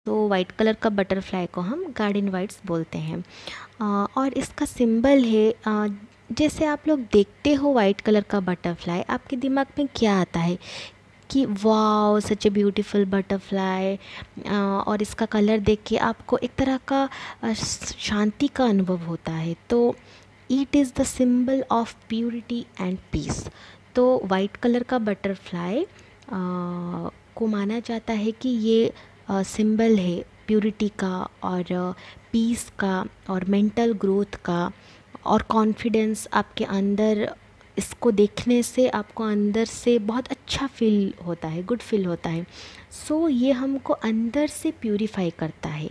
तो white colour का butterfly को हम गार्डन वाइट्स बोलते हैं। और इसका सिंबल है, जैसे आप लोग देखते हो वाइट कलर का बटरफ्लाई, आपके दिमाग में क्या आता है कि wow such a beautiful butterfly. और इसका कलर देख के आपको एक तरह का शांति का अनुभव होता है। तो it is the symbol of purity and peace. तो वाइट कलर का बटरफ्लाई को माना जाता है कि ये सिंबल है प्योरिटी का और पीस का और मेंटल ग्रोथ का और कॉन्फिडेंस आपके अंदर। इसको देखने से आपको अंदर से बहुत अच्छा फील होता है, गुड फील होता है। सो ये हमको अंदर से प्यूरिफाई करता है।